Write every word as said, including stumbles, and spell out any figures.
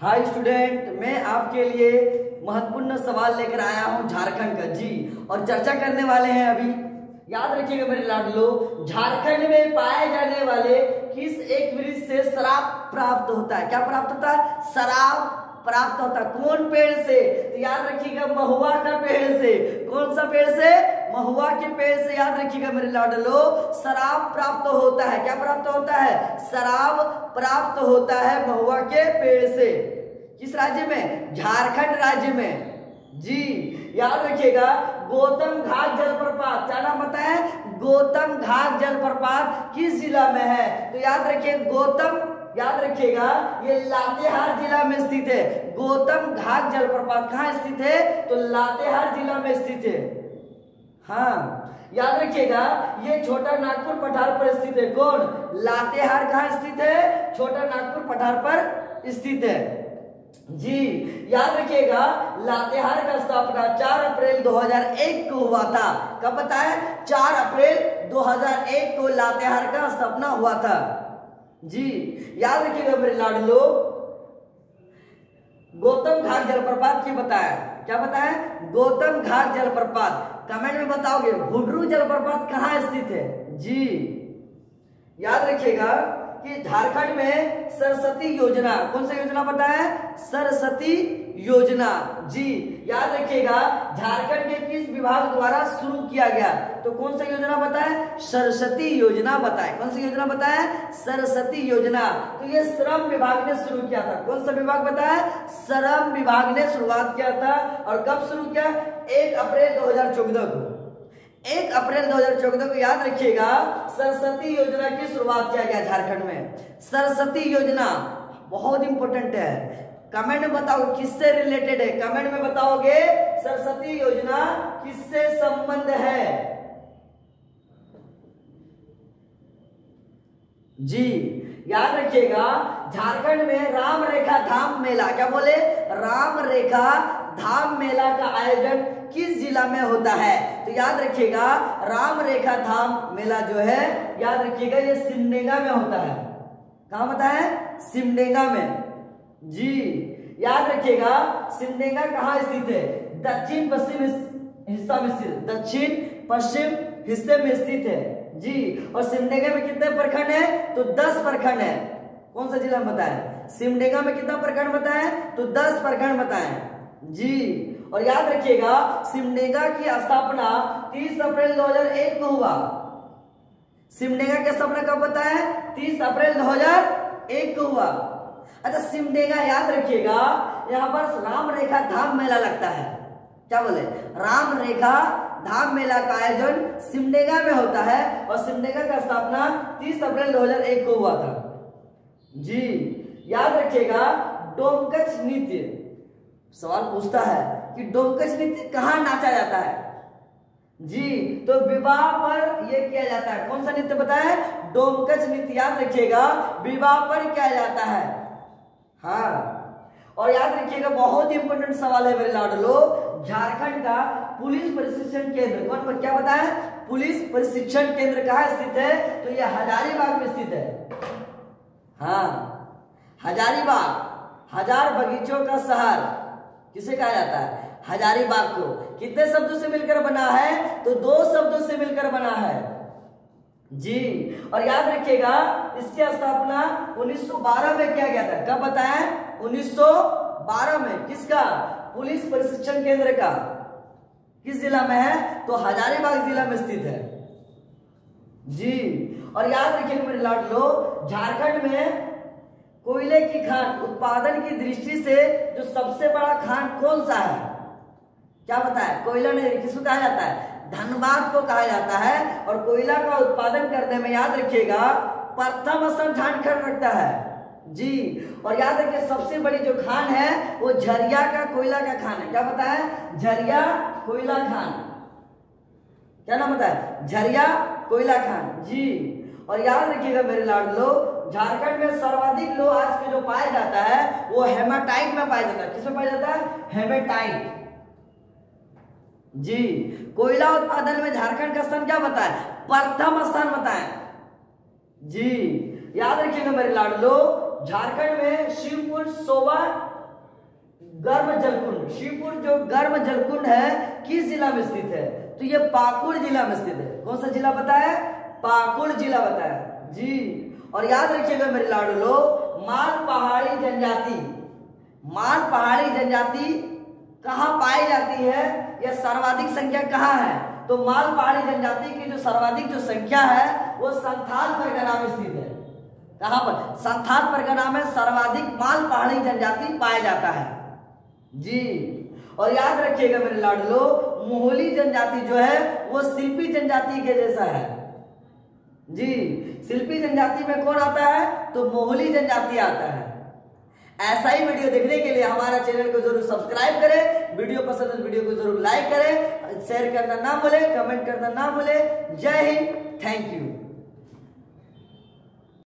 Hi student, मैं आपके लिए महत्वपूर्ण सवाल लेकर आया हूं झारखंड का जी। और चर्चा करने वाले हैं अभी। याद रखिएगा मेरे लाडलो, झारखंड में पाए जाने वाले किस एक वृक्ष से शराब प्राप्त होता है? क्या प्राप्त होता है? शराब प्राप्त होता है। कौन पेड़ से? तो याद रखिएगा महुआ का पेड़ से। कौन सा पेड़ से? महुआ के पेड़ से। याद रखिएगा मेरे लाडलो, शराब प्राप्त होता है। क्या प्राप्त होता है? शराब प्राप्त होता है महुआ के पेड़ से। किस राज्य में? झारखंड राज्य में जी। याद रखिएगा गौतम घाट जलप्रपात, क्या नाम बताया? गौतम घाट जलप्रपात किस जिला में है? तो याद रखिए गौतम, याद रखिएगा ये लातेहार जिला में स्थित है। गौतम घाट जलप्रपात कहाँ स्थित है? तो लातेहार जिला में स्थित है। हाँ, याद रखिएगा ये छोटा नागपुर पठार पर स्थित है। कौन? लातेहार कहाँ स्थित है? छोटा नागपुर पठार पर स्थित है जी। याद रखिएगा लातेहार का स्थापना चार अप्रैल दो हज़ार एक को हुआ था। कब बताया? चार अप्रैल दो हज़ार एक को लातेहार का स्थापना हुआ था जी। याद रखिएगा मेरे लाडलो, गौतम घाट जलप्रपात की बताया। क्या बताया? गौतम घाट जलप्रपात। कमेंट में बताओगे हुड्रू जलप्रपात कहाँ स्थित है जी। याद रखिएगा कि झारखंड में सरस्वती योजना, कौन सा योजना बताया? सरस्वती योजना जी। याद रखिएगा झारखंड के किस विभाग द्वारा शुरू किया गया? तो कौन सा योजना बताया? सरस्वती योजना बताए। कौन सी योजना बताया? सरस्वती योजना। तो ये श्रम विभाग ने शुरू किया था। कौन सा विभाग बताया? श्रम विभाग ने शुरुआत किया था। और कब शुरू किया? एक अप्रैल दो हज़ार चौदह को। एक अप्रैल दो हज़ार चौदह को याद रखिएगा सरस्वती योजना की शुरुआत किया गया झारखंड में। सरस्वती योजना बहुत इंपॉर्टेंट है। कमेंट में बताओ किससे रिलेटेड है? कमेंट में बताओगे सरस्वती योजना किससे संबंध है जी। याद रखिएगा झारखंड में राम रेखा धाम मेला, क्या बोले? राम रेखा धाम मेला का आयोजन किस जिला में होता है? तो याद रखिएगा राम रेखा धाम मेला जो है, याद रखिएगा ये सिमडेगा में होता है। कहां होता है? सिमडेगा में जी। याद रखिएगा सिमडेगा कहां स्थित है? दक्षिण पश्चिम हिस्सा में स्थित, दक्षिण पश्चिम हिस्से में स्थित है जी। और सिमडेगा में कितने प्रखंड है? तो दस प्रखंड है। कौन सा जिला में बताया? सिमडेगा में कितना प्रखंड बताया? तो दस प्रखंड बताए जी। और याद रखिएगा सिमडेगा की स्थापना तीस अप्रैल दो हज़ार एक को हुआ। सिमडेगा की स्थापना कब बताया? तीस अप्रैल दो हज़ार एक को हुआ। अच्छा, सिमडेगा याद रखिएगा यहाँ पर राम रेखा धाम मेला लगता है। क्या बोले? राम रेखा धाम मेला का आयोजन सिमडेगा में होता है। और सिमडेगा का स्थापना तीस अप्रैल दो हज़ार एक को हुआ था जी। याद रखिएगा डोमकच नृत्य, सवाल पूछता है कि डोमकच नृत्य कहाँ नाचा जाता है जी। तो विवाह पर यह किया जाता है। कौन सा नृत्य बताया? डोमकच नृत्य। याद रखिएगा विवाह पर किया जाता है। हाँ, और याद रखिएगा बहुत ही इंपॉर्टेंट सवाल है मेरे लाडलो, झारखंड का पुलिस प्रशिक्षण केंद्र कौन पर? क्या बताया? पुलिस प्रशिक्षण केंद्र कहाँ स्थित है? तो यह हजारीबाग में स्थित है। हाँ, हजारीबाग, हजार बगीचों का शहर किसे कहा जाता है? हजारीबाग को। कितने शब्दों से मिलकर बना है? तो दो शब्दों से मिलकर बना है जी। और याद रखिएगा इसकी स्थापना उन्नीस सौ बारह में किया गया था। कब बताया? उन्नीस सौ बारह में। किसका? पुलिस प्रशिक्षण केंद्र का। किस जिला में है? तो हजारीबाग जिला में स्थित है जी। और याद रखिएगा मेरे लाडलो, झारखंड में कोयले की खान उत्पादन की दृष्टि से जो सबसे बड़ा खान कौन सा है? क्या बताया? कोयला नहीं, किसको कहा जाता है? धनबाद को कहा जाता है। और कोयला का उत्पादन करने में याद रखिएगा प्रथम स्थान झारखंड रखता है जी। और याद रखिए सबसे बड़ी जो खान है वो झरिया का कोयला का खान है। क्या बताया? झरिया कोयला खान। क्या नाम बताया? झरिया कोयला खान जी। और याद रखिएगा मेरे लाडलो, झारखंड में सर्वाधिक लोह आज के जो पाया जाता है वो हेमाटाइट में पाया जाता है। किसमें पाया जाता है? हेमाटाइट जी। कोयला उत्पादन में झारखंड का स्थान क्या बताया? प्रथम स्थान बताया जी। याद रखिएगा मेरे लाडलो, झारखंड में शिवपुर, सोवा गर्म जलकुंड, शिवपुर जो गर्म जलकुंड है किस जिला में स्थित है? तो ये पाकुड़ जिला में स्थित है। कौन सा जिला बताया? पाकुड़ जिला बताया जी। और याद रखिएगा मेरे लाडलो, माल पहाड़ी जनजाति, माल पहाड़ी जनजाति कहाँ पाई जाती है या सर्वाधिक संख्या कहाँ है? तो माल पहाड़ी जनजाति की जो सर्वाधिक जो संख्या है वो संथाल परगना में स्थित है। कहाँ पर? संथाल परगना में सर्वाधिक माल पहाड़ी जनजाति पाया जाता है जी। और याद रखिएगा मेरे लाडलो, मोहली जनजाति जो है वो शिल्पी जनजाति के जैसा है जी। शिल्पी जनजाति में कौन आता है? तो मोहली जनजाति आता है। ऐसा ही वीडियो देखने के लिए हमारा चैनल को जरूर सब्सक्राइब करें, वीडियो पसंद है वीडियो को जरूर लाइक करें, शेयर करना ना भूलें, कमेंट करना ना भूलें। जय हिंद, थैंक यू।